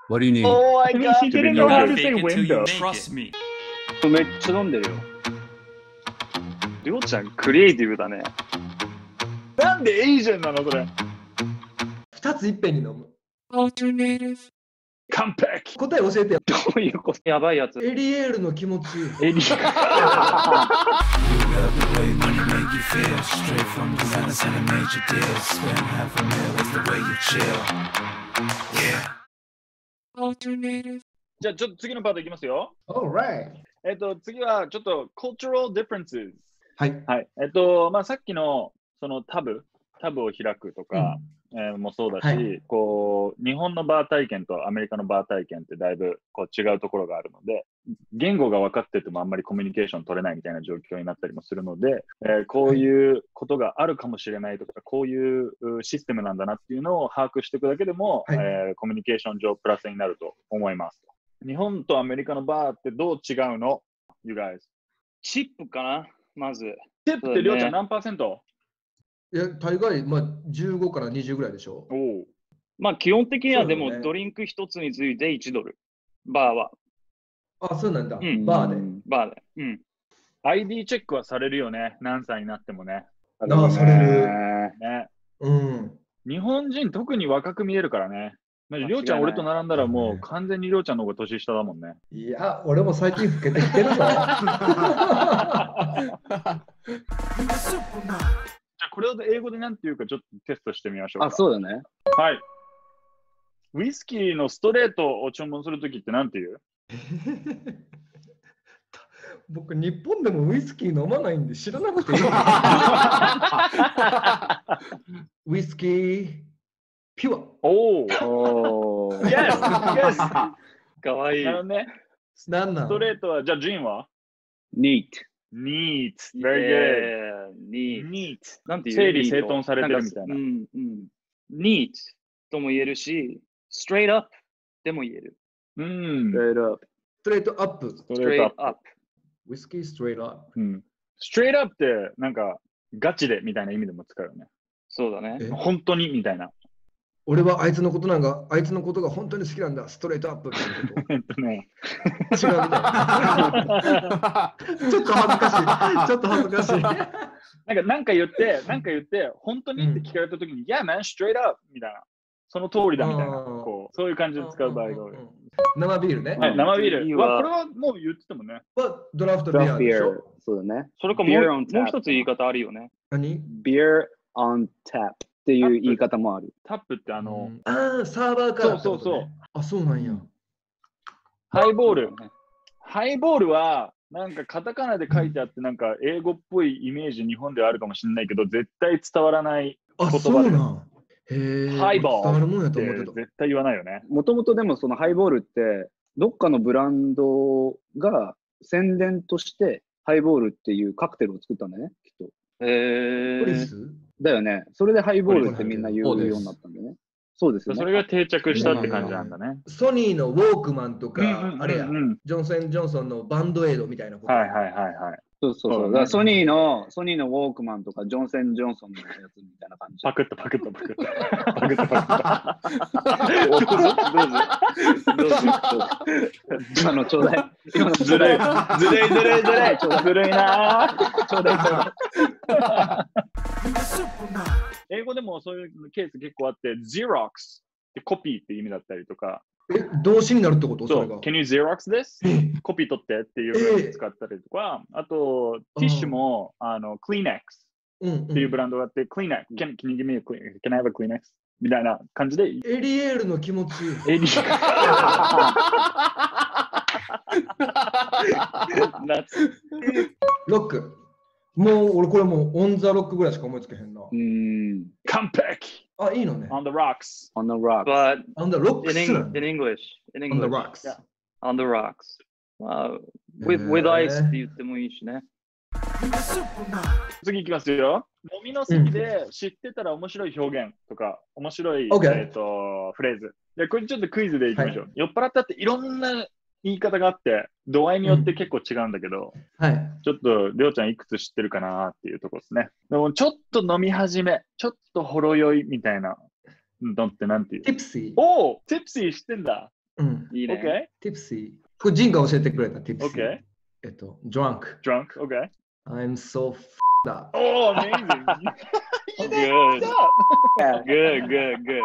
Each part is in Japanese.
What do you need? Oh my I mean, god! he didn't know how to say window. Trust me. めっちゃ飲んでるよ。りょうちゃん、クリエイティブだね。なんでエイジェンなのそれ。 2ついっぺんに飲む。 Alternative. 完璧。 答え教えてよ。 どういうことやばいやつ。 エリエールの気持ち。 エリ The way money make you feel straight from designers and a major deals. Spend half a mil is the way you chill. Yeah. Alternative. じゃあちょっと次のパートいきますよ。 Alright。 次はちょっと cultural differences。 はい。 はい。まあさっきのそのタブを開くとか、もそうだし、 はいこう日本のバー体験とアメリカのバー体験ってだいぶこう違うところがあるので、言語が分かっててもあんまりコミュニケーション取れないみたいな状況になったりもするので、こういうことがあるかもしれないとか、こういうシステムなんだなっていうのを把握していくだけでも、 はいコミュニケーション上プラスになると思います。日本とアメリカのバーってどう違うの ?You guys。 チップかなまず。 チップってりょうちゃん何パーセント？ いや、大概、まあ、15から20ぐらいでしょ。 おお。 まあ基本的にはでもそうだねドリンク一つについて1ドル。バーは。 あ、そうなんだ。 んバーで。 バーで。うん。 ID チェックはされるよね。何歳になってもね。 ああ、される。 ね。 うん。 日本人特に若く見えるからね。まじりょうちゃん間違いない俺と並んだらもう完全にりょうちゃんの方が年下だもんね。 いや、俺も最近老けてきてるぞ。 じゃあこれを英語で何て言うかちょっとテストしてみましょうか。 あ、そうだね。 はい。ウイスキーのストレートを注文するときって何て言う？ 僕、日本でもウイスキー飲まないんで知らなくていい。ウイスキー、ピュア。 おお。 おー。 Yes! Yes! かわいい。 なるほどね。 なんなんストレートは、じゃあジンは neat。 Neat. Very good. neat. Neat. なんて言う整理整頓されてるみたいな。 うんうん。neat とも言えるし、straight up でも言える。 うん。 straight up。 ストレートアップ。 ストレートアッ straight up。 ウイスキーストレートアップ。 プ。うん。ストレートアップってなんかガチでみたいな意味でも使うよね。 そうだね。 え本当にみたいな。 俺はあいつのことが本当に好きなんだ。ストレートアップみたいなこと。 ね。 違うみたいな。ちょっと恥ずかしい。ちょっと恥ずかしい。 なんか言って、本当にって聞かれたときに、Yeah, man, straight up! みたいな。その通りだみたいな。こうそういう感じで使う場合が多い。 生ビールね。 はい、生ビール。 次はこれはもう言ってたもんね。 はドラフトビアでしょ。 そうだね。 それかも Beer う on もう tap 一つ言い方あるよね。 何 beer on tap っていう言い方もある。 タップってああ、サーバーからってことね。 そう。 あ、そうなんや。 ハイボール。ハイボールは、なんかカタカナで書いてあって、なんか英語っぽいイメージ日本ではあるかもしれないけど、絶対伝わらないあ、 言葉で。 そうなん。へえ。 ハイボ伝わるもんやールってと思ってた。 絶対言わないよね。 もともとでもそのハイボールってどっかのブランドが宣伝としてハイボールっていうカクテルを作ったんだよね、きっと。 ポリスだよね。それでハイボールってみんな言うそうですようになったんだよね。そうですよね。 それが定着したって感じなんだね。 ソニーのウォークマンとか、あれや、 うんジョンソン・ジョンソンのバンドエイドみたいなこと。 はいはいはいはい。 そうそうそう。 そうだねだからソニーのウォークマンとかジョンソン・ジョンソンのやつみたいな感じ。 パクッと。どうぞ。 今のちょうだい。今のずるいなー。 ちょうだい。 英語でもそういうケース結構あって、Xerox ってコピーって意味だったりとか、 動詞になるってことそそう、 れが。 Can you Xerox this? コピー取ってっていうふうに使ったりとか、あと、ティッシュも、Kleenex っていうブランドがあって、Kleenex, can you give me a Kleenex? Can I have a Kleenex? みたいな感じで、 エリエールの気持ち。 エリロック。もう俺これもうオンザロックぐらいしか思いつけへんな。 完璧あ、いいのね。 On the rocks. On the rock. But オンザロック in, スな Eng ん in だ。 English, in On the English, rocks. yeah, on the rocks. With ice って言ってもいいしね。 次いきますよ。飲みの席で知ってたら面白い表現とか、面白い、 OK フレーズ。で、これちょっとクイズでいきましょう。酔っ払ったっていろんな言い方があって、度合いによって結構違うんだけど、 はい。 ちょっとりょうちゃんいくつ知ってるかなっていうところですね。でもちょっと飲み始め、ちょっとほろ酔いみたいなのってなんていう？ ティプシー。 おお、ティプシー知ってんだ。 うん。 いいね。 Okay, tipsy。これジンが教えてくれた tipsy。 okay. drunk。 Drunk, okay. I'm so up。 Oh, amazing. Good. Good. Good, good, good.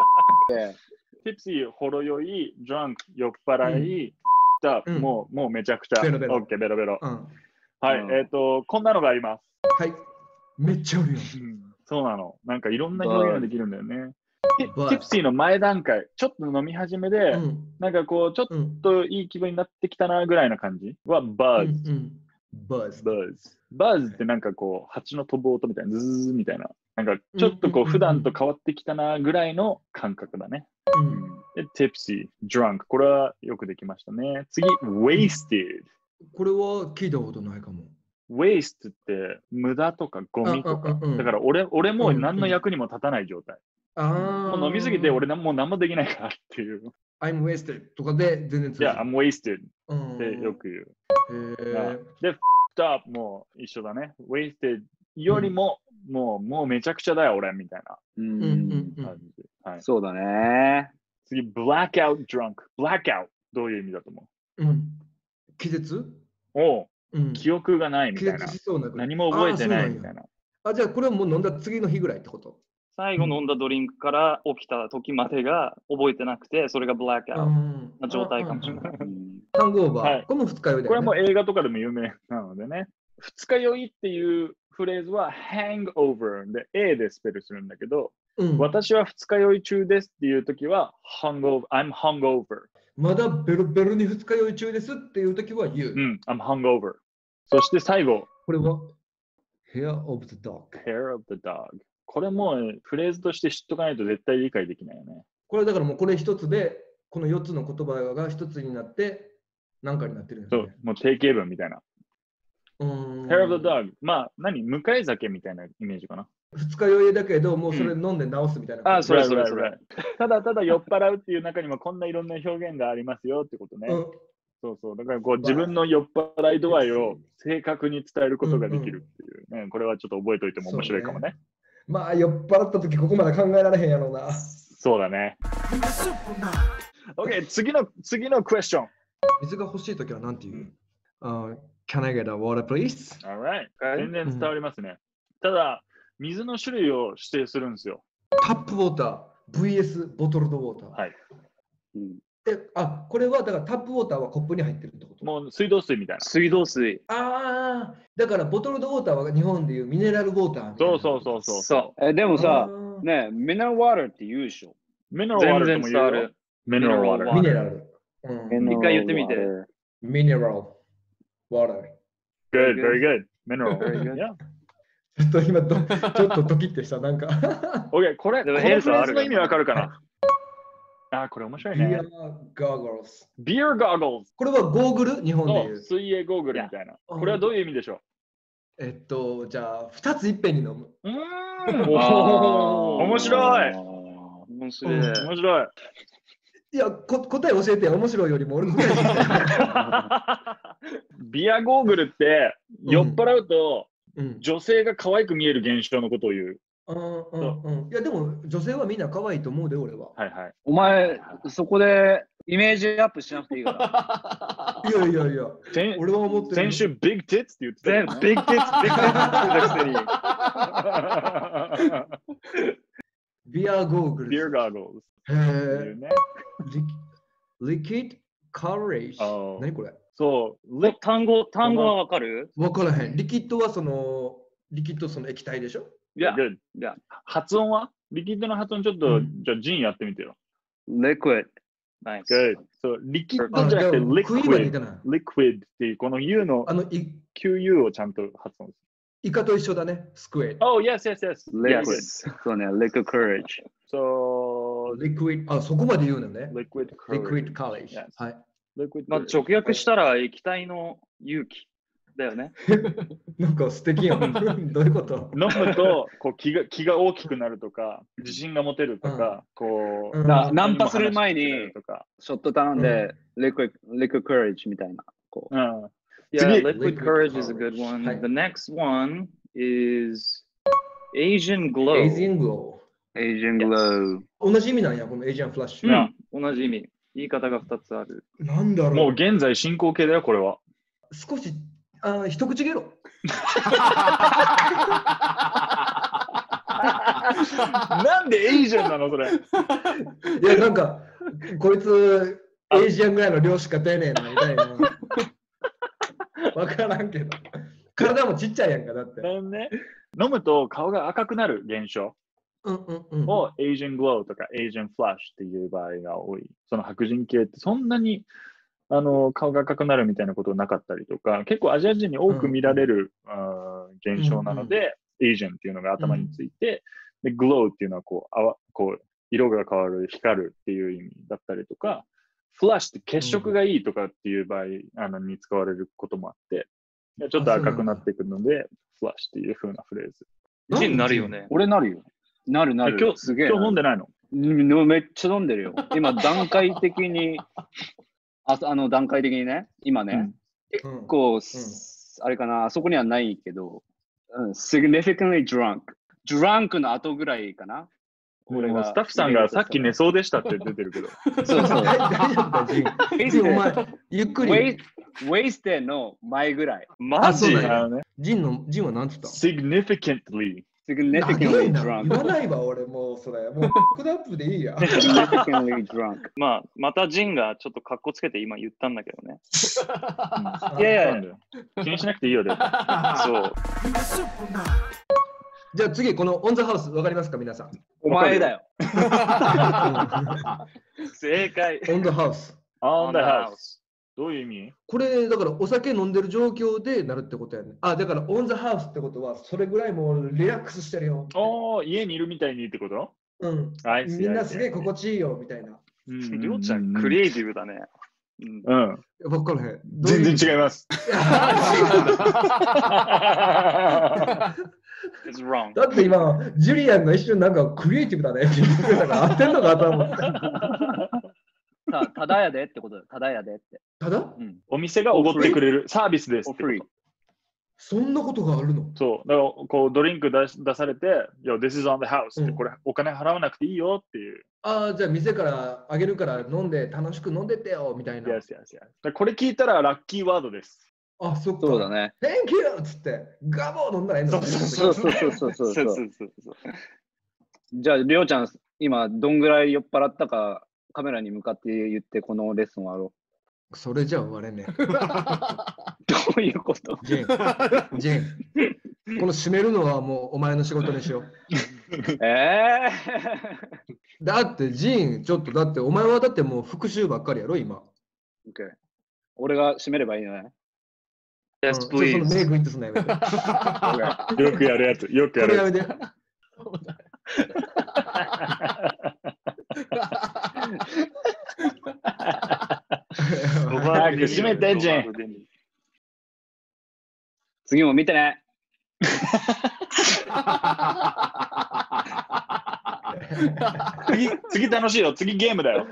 Tipsy, ほろ酔い、drunk、酔っ払い、だ、 うんもうめちゃくちゃ。 ベロベロ OK、ベロベロ。 うん。 はい、 うんこんなのがあります。 はい。めっちゃあるよ。 そうなの。なんかいろんな表現ができるんだよね。 バーティプシーの前段階、ちょっと飲み始めで、 うん。 なんかこう、ちょっうん。 といい気分になってきたなぐらいな感じは、バズ。 バズ。 バズ。バズってなんかこう、蜂の飛ぶ音みたいな、ズーみたいな。なんかちょっとこう、普段と変わってきたなぐらいの感覚だね。で、tipsy、drunk。これはよくできましたね。次、wasted。 これは聞いたことないかも。 waste って無駄とかゴミとか。だから俺もう何の役にも立たない状態。もう飲みすぎて俺もう何もできないからっていう。 I'm wasted とかで全然通じる。 いや、I'm wasted ってよく言う。で、fucked up も一緒だね。wasted よりも、もうめちゃくちゃだよ俺みたいな感じ。はい、 そうだね。 次、blackout drunk。blackout どういう意味だと思気絶う？記憶がないみたいな。何も覚えてないみたいな。 あ、じゃあこれはもう飲んだ次の日ぐらいってこと？ 最後飲んだドリンクから起きた時までが覚えてなくて、それがブラックアウトな状態かもしれない。 ハングオーバー。 はいこれも二日酔いだよね。 これはもう映画とかでも有名なのでね。二日酔いっていうフレーズは hangover で A でスペルするんだけど、私は二日酔い中ですっていう時は I'm hungover。 まだベロベロに二日酔い中ですっていう時は言う。 I'm hungover。そして最後。 これは hair of the dog。 hair of the dog。これもフレーズとして知っとかないと絶対理解できないよね。 これだからもうこれ一つで、この4つの言葉が一つになって何かになってるんですね。 そう、もう定型文みたいな。hair of the dog。まあ、迎え酒みたいなイメージかな。 二日酔いだけど、もうそれ飲んで治すみたいな。 あ、それ。 ただ酔っ払うっていう中にもこんないろんな表現がありますよってことね。そうそう。だからこう自分の酔っ払い度合いを正確に伝えることができるっていうね。これはちょっと覚えておいても面白いかもね。 まあ酔っ払った時ここまで考えられへんやろうな。 そうだね。OK、次のクエスチョン。 水が欲しい時は何て言う？ Can I get a water, please? Alright。全然伝わりますね。ただ、水の種類を指定するんですよ。 タップウォーター、VS ボトルドウォーター。 はい。 これはだからタップウォーターはコップに入ってるってこと？ もう水道水みたいな。 水道水。 だからボトルドウォーターは日本でいうミネラルウォーターみたいな。 そう。 でもさ、ね、ミネラルウォーターって言うでしょ。 ミネラルウォーターとも言うよ。ミネラルウォーター。 ミネラル。 一回言ってみて。 ミネラルウォーター。 Good, very good. Mineral. Yeah. ちょっと今ちょっとドキッてしたなんか。 OK、このフレーズの意味わかるかな？これ面白いね。 Beer goggles。 Beer goggles。 これはゴーグル？日本でいう。 水泳ゴーグルみたいな。これはどういう意味でしょう？じゃあ2ついっぺんに飲む。 面白い。 面白い。 いや、答え教えて面白いよりも俺の答えビアゴーグルって酔っ払うと女性が可愛く見える現象のことを言う。 いやでも女性はみんな可愛いと思うで俺は。 はいはい。 お前そこでイメージアップしなくていいから。 いや。俺は思ってる。 先週ビッグティッツって言ってたよね。 ビッグティッツって言ってたくせに。 ビアゴーグル。 ビアゴーグル。 リキッドカレージ。何これ？ そう。 単語はわかる？ わからへん。リキッドはリキッドその液体でしょ？ いや。 発音は？リキッドの発音ちょっと、じゃあジンやってみてよ。 liquid。 Nice。 そう、リキッドじゃなくてリクイッドっていうこの U の QU をちゃんと発音する。 イカと一緒だね。スクエッ。 Oh, yes. Liquid。そうね、liquid courage。 そこまで言うのね。 liquid courage。はい。 まあ直訳したら液体の勇気だよね。 なんか素敵やん。どういうこと？ 飲むとこう気が大きくなるとか、自信が持てるとか、こうナンパする前にショット頼んで、liquid courage みたいな。 Yeah, liquid courage is a good one. The next one is Asian glow. Asian glow。 Asian glow。 同じ意味なんや、この Asian flash。 同じ意味。 言い方が2つある。 なんだろう。 もう現在進行形だよ、これは。 少し、一口ゲロ。 なんでエイジアンなの、それ。 いや、なんか、こいつ、エイジアンぐらいの量しか出ねえな、みたいな。わからんけど。体もちっちゃいやんか、だって。 ね、飲むと顔が赤くなる現象をエイジアングローとかエイジアンフラッシュっていう場合が多い。その白人系ってそんなに顔が赤くなるみたいなことなかったりとか、結構アジア人に多く見られる、現象なので、エイジアンっていうのが頭について、でグローっていうのはこう色が変わる、光るっていう意味だったりとか、フラッシュって血色がいいとかっていう場合に使われることもあって、ちょっと赤くなっていくので、フラッシュっていう風なフレーズ。 ジンなるよね。 俺なるよ。なる。 今すげえ。 日飲んでないの？ めっちゃ飲んでるよ。今、段階的に、段階的にね、今ね、結構、あれかな、あそこにはないけど、significantly drunk。drunk の後ぐらいかな。 俺がスタッフさんがさっき寝そうでしたって出てるけど。 そうそう。 大丈夫だ、ジン。お前、ゆっくり。 wasted の前ぐらい。 マジジンは何つった？ significantly。 significantly drunk。 言わないわ、俺もうそれ。もうクラップでいいや。 significantly drunk。 またジンがちょっとカッコつけて今言ったんだけどね。 いやいや、 気にしなくていいよ、でも。 そう。 じゃあ次、このオンザハウス、わかりますか、皆さん。 お前だよ。 正解。 オンザハウス。 on the house。どういう意味？ これ、だからお酒飲んでる状況でなるってことやね。だからオンザハウスってことは、それぐらいもうリラックスしてるよ。 家にいるみたいにってこと？ みんなすげえ心地いいよ、みたいな。 りょうちゃん、クリエイティブだね。 わからへん。 全然違います。 It's wrong. だって今、ジュリアンが一瞬なんかクリエイティブだねって言ってたから合ってんのかと思って。 ただやでってことだよ。ただやでって。 ただ、 お店がおごってくれるサービスですってこと。 そんなことがあるの？ そう。だからこうドリンク出されて、Yo, this is on the house って、これお金払わなくていいよっていう。 じゃあ店からあげるから飲んで楽しく飲んでってよみたいな。 Yes. これ聞いたらラッキーワードです。 そっか。 そうだね。 Thank you っつってガボー飲んだらいいの？ そう。じゃあ、りょうちゃん、今どんぐらい酔っ払ったかカメラに向かって言ってこのレッスンをやろう。それじゃ終われね。 どういうこと？ ジェン、この締めるのはもうお前の仕事にしよう。だってジン、ちょっとだってお前はだってもう復習ばっかりやろ今。 OK。俺が締めればいいのね。 Yes, その please. メイクイットすんなやめて。 よくやるやつ。よくやるやつ。 やめて。 早く閉めてんじゃん。 次も見てね。 次楽しいよ。次ゲームだよ。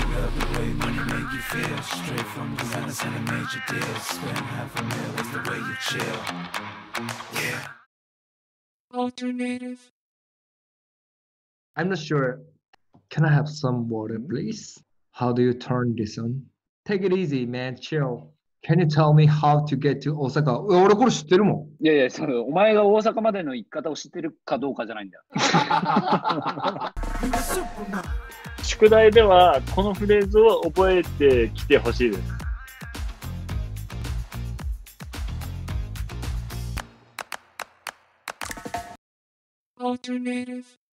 Alternative. I'm not sure. Can I have some water, please? How do you turn this on? Take it easy, man. Chill. Can you tell me how to get to Osaka? 俺これ知ってるもん。いや、お前が大阪までの行き方を知ってるかどうかじゃないんだよ。 宿題ではこのフレーズを覚えてきてほしいです。 Alternative.